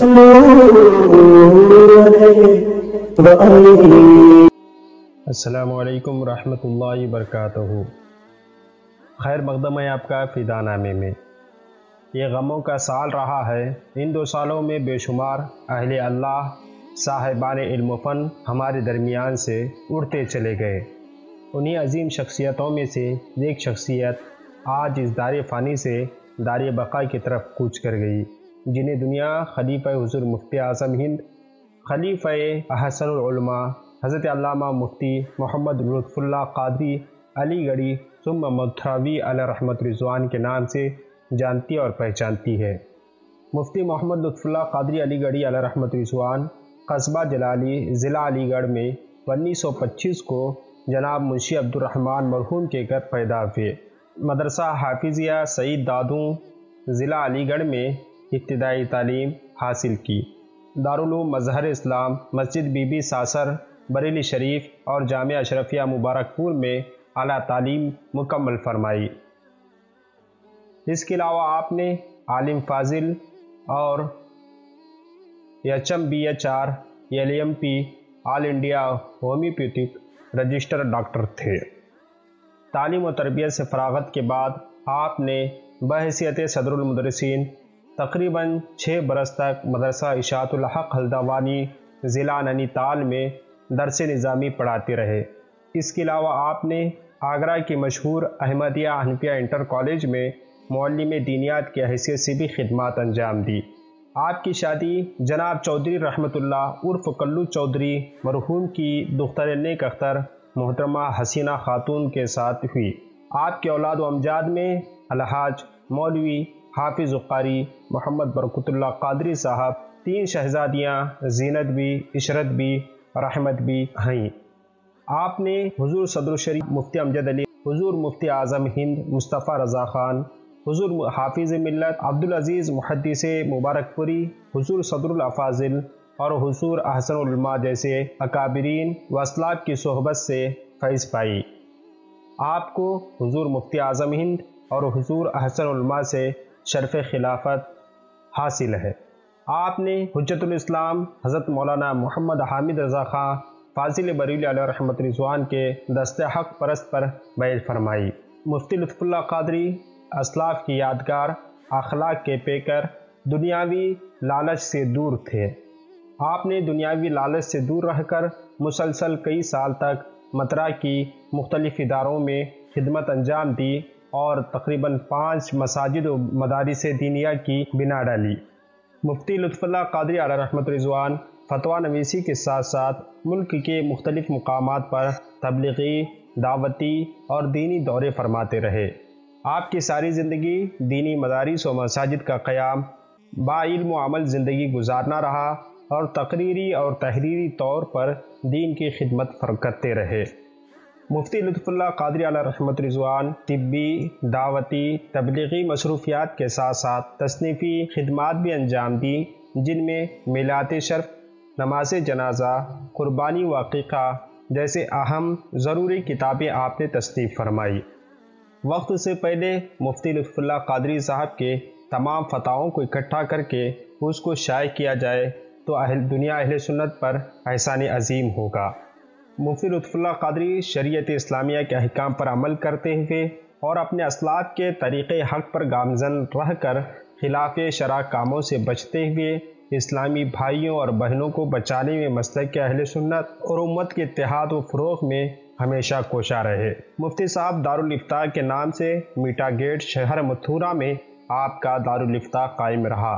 السلام علیکم ورحمۃ اللہ وبرکاتہ۔ خیر مقدم ہے آپ کا فدا نامے میں۔ یہ غموں کا سال رہا ہے۔ ان 2 سالوں میں بے شمار اہل اللہ صاحبان علم و فن ہمارے درمیان سے اڑتے چلے گئے۔ انہی عظیم شخصیتوں میں سے ایک شخصیت آج اس دار فانی سے دار بقا کی طرف کوچ کر گئی، جنہیں دنیا خلیفہ حضور مفتی اعظم ہند، خلیفہ احسن العلماء حضرت علامہ مفتی محمد لطف اللہ قادری علی گڑھی ثم مدھراوی علیہ رحمت رضوان کے نام سے جانتی اور پہچانتی ہے۔ مفتی محمد لطف اللہ قادری علی گڑھی علیہ رحمت رضوان قصبہ جلالی ضلع علی گڑھ میں 1925 کو جناب منشی عبد الرحمن مرحوم کے گھر پیدا ہوئے۔ مدرسہ حافظیہ سعید دادوں ضلع علی گڑھ میں ابتدائی تعلیم حاصل کی۔ دارالعلوم مظہر اسلام مسجد بی بی ساسر بریلی شریف اور جامعہ اشرفیہ مبارک پور میں اعلیٰ تعلیم مکمل فرمائی۔ اس کے علاوہ آپ نے عالم فاضل اور HMBHR LMP all India homeopathic register doctor تھے۔ تعلیم و تربیت سے فراغت کے بعد آپ نے بحیثیت صدر المدرسین تقریباً 6 برس تک مدرسہ اشاعت الحق ہلدوانی ضلع نینی تال میں درس نظامی پڑھاتے رہے۔ اس کے علاوہ آپ نے آگرہ کی مشہور احمدیہ حنفیہ انٹر کالج میں معلم دینیات کی حیثیت سے بھی خدمات انجام دی۔ آپ کی شادی جناب چودھری رحمت اللہ عرف کلو چودھری مرحوم کی دختر نیک اختر محترمہ حسینہ خاتون کے ساتھ ہوئی۔ آپ کے اولاد و امجاد میں الحاج مولوی حافظ قاری محمد برکت اللہ قادری صاحب، 3 شہزادیاں زینت بھی، عشرت بھی، رحمت بھی ہیں۔ آپ نے حضور صدر الشریف مفتی امجد علی، حضور مفتی اعظم ہند مصطفیٰ رضا خان، حضور حافظ ملت عبدالعزیز محدث مبارک پوری، حضور صدر الافاضل اور حضور احسن العلماء جیسے اکابرین و اسلاف کی صحبت سے فیض پائی۔ آپ کو حضور مفتی اعظم ہند اور حضور احسن العلماء سے شرف خلافت حاصل ہے۔ آپ نے حجت الاسلام حضرت مولانا محمد حامد رضا خان فاضل بریلوی علیہ رحمت رضوان کے دست حق پرست پر بیعت فرمائی۔ مفتی لطف اللہ قادری اسلاف کی یادگار، اخلاق کے پیکر، دنیاوی لالچ سے دور تھے۔ آپ نے دنیاوی لالچ سے دور رہ کر مسلسل کئی سال تک مطرح کی مختلف اداروں میں خدمت انجام دی اور تقریباً 5 مساجد و مدارس دینیہ کی بنا ڈالی۔ مفتی لطف اللہ قادری علیہ رحمت رضوان فتویٰ نویسی کے ساتھ ساتھ ملک کے مختلف مقامات پر تبلیغی، دعوتی اور دینی دورے فرماتے رہے۔ آپ کی ساری زندگی دینی مدارس و مساجد کا قیام، با علم و عمل زندگی گزارنا رہا اور تقریری اور تحریری طور پر دین کی خدمت کرتے رہے۔ مفتی لطف اللہ قادری علیہ رحمت رضوان طبی، دعوتی، تبلیغی مصروفیات کے ساتھ ساتھ تصنیفی خدمات بھی انجام دی، جن میں میلاد شرف، نماز جنازہ، قربانی و عقیقہ جیسے اہم ضروری کتابیں آپ نے تصنیف فرمائی۔ وقت سے پہلے مفتی لطف اللہ قادری صاحب کے تمام فتاووں کو اکٹھا کر کے اس کو شائع کیا جائے تو دنیا اہل سنت پر احسان عظیم ہوگا۔ مفتی لطف اللہ قادری شریعت اسلامیہ کے احکام پر عمل کرتے ہوئے اور اپنے اسلاف کے طریق حق پر گامزن رہ کر خلاف شرع کاموں سے بچتے ہوئے اسلامی بھائیوں اور بہنوں کو بچانے میں مسلک اہل سنت اور امت کے اتحاد و فروغ میں ہمیشہ کوشاں رہے۔ مفتی صاحب دارالافتاء کے نام سے میٹا گیٹ شہر متھورا میں آپ کا دارالافتاء قائم رہا۔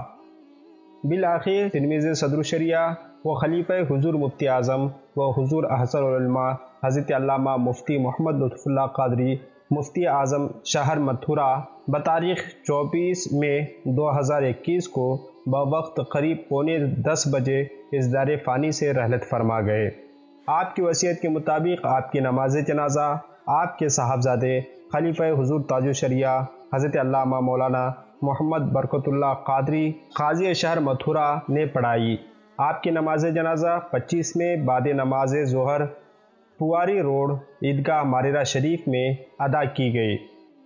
بالآخر تلمیذ صدر الشریعہ و خلیفہ حضور مفتی اعظم و حضور احسن العلماء حضرت علامہ مفتی محمد لطف اللہ قادری مفتی اعظم شہر متھورا بتاریخ 24 مئی 2021 کو بوقت قریب 9:45 بجے اس دار فانی سے رحلت فرما گئے۔ آپ کی وصیت کے مطابق آپ کی نماز جنازہ آپ کے صاحبزادے خلیفہ حضور تاج الشریعہ حضرت علامہ مولانا محمد برکت اللہ قادری قاضی شہر متھورا نے پڑھائی۔ آپ کی نماز جنازہ 25 میں بعد نماز ظہر پواری روڈ عیدگاہ ماریرا شریف میں ادا کی گئی۔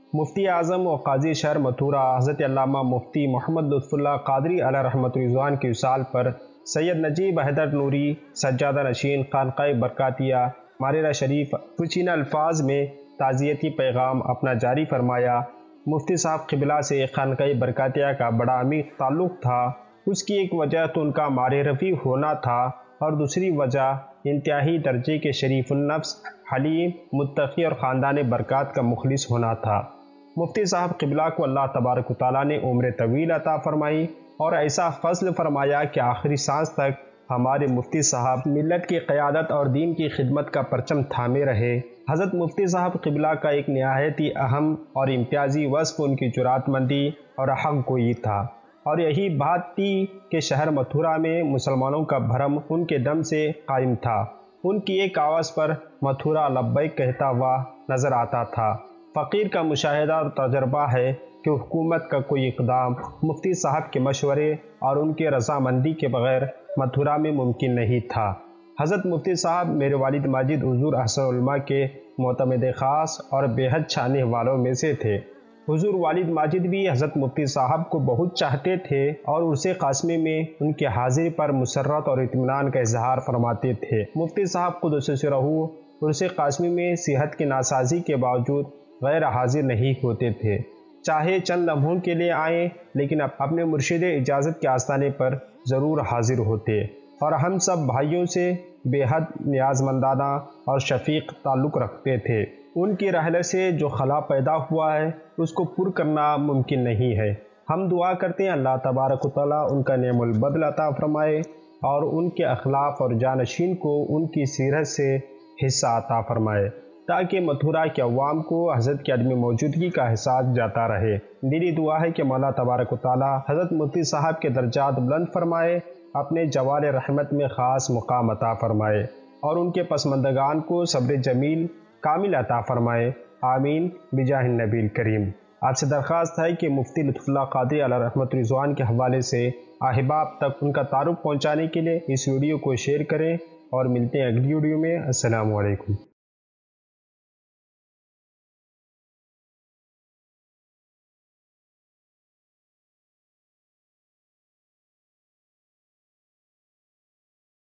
مفتی اعظم و قاضی شہر متھورا حضرت علامہ مفتی محمد لطف اللہ قادری علیہ رحمۃ رضوان کے وصال پر سید نجیب حیدر نوری سجادہ نشین خانقاہ برکاتیہ ماریرہ شریف کچھ الفاظ میں تعزیتی پیغام اپنا جاری فرمایا۔ مفتی صاحب قبلہ سے خانقاہ برکاتیہ کا بڑا عمیق تعلق تھا۔ اس کی ایک وجہ تو ان کا معرفی ہونا تھا اور دوسری وجہ انتہائی درجے کے شریف النفس، حلیم، متقی اور خاندان برکات کا مخلص ہونا تھا۔ مفتی صاحب قبلہ کو اللہ تبارک و تعالیٰ نے عمر طویل عطا فرمائی اور ایسا فضل فرمایا کہ آخری سانس تک ہمارے مفتی صاحب ملت کی قیادت اور دین کی خدمت کا پرچم تھامے رہے۔ حضرت مفتی صاحب قبلہ کا ایک نہایت ہی اہم اور امتیازی وصف ان کی جرات مندی اور حق گوئی تھا، اور یہی بات تھی کہ شہر متھورا میں مسلمانوں کا بھرم ان کے دم سے قائم تھا۔ ان کی ایک آواز پر متھورا لبیک کہتا ہوا نظر آتا تھا۔ فقیر کا مشاہدہ اور تجربہ ہے کہ حکومت کا کوئی اقدام مفتی صاحب کے مشورے اور ان کے رضامندی کے بغیر متھورا میں ممکن نہیں تھا۔ حضرت مفتی صاحب میرے والد ماجد حضور احسن علماء کے معتمد خاص اور بے حد چاہنے والوں میں سے تھے۔ حضور والد ماجد بھی حضرت مفتی صاحب کو بہت چاہتے تھے اور عرس قاسمی میں ان کی حاضری پر مسرت اور اطمینان کا اظہار فرماتے تھے۔ مفتی صاحب قدس سرہ عرس قاسمی میں صحت کی ناسازی کے باوجود غیر حاضر نہیں ہوتے تھے، چاہے چند لمحوں کے لیے آئیں، لیکن اپنے مرشد اجازت کے آستانے پر ضرور حاضر ہوتے اور ہم سب بھائیوں سے بے حد نیازمندانہ اور شفیق تعلق رکھتے تھے۔ ان کی رحلت سے جو خلا پیدا ہوا ہے اس کو پر کرنا ممکن نہیں ہے۔ ہم دعا کرتے ہیں اللہ تبارک و تعالیٰ ان کا نعم البدل عطا فرمائے اور ان کے اخلاق اور جانشین کو ان کی سیرت سے حصہ عطا فرمائے، تاکہ متھورا کے عوام کو حضرت کی عدم موجودگی کا احساس جاتا رہے۔ میری دعا ہے کہ مولا تبارک و تعالیٰ حضرت مفتی صاحب کے درجات بلند فرمائے، اپنے جوال رحمت میں خاص مقام عطا فرمائے اور ان کے پسماندگان کو صبر جمیل کامل عطا فرمائے، آمین بجاہ النبی الکریم۔ آپ سے درخواست ہے کہ مفتی لطف اللہ قادری علیہ رحمۃ رضوان کے حوالے سے احباب تک ان کا تعارف پہنچانے کے لیے اس ویڈیو کو شیئر کریں، اور ملتے ہیں اگلی ویڈیو میں۔ السلام علیکم۔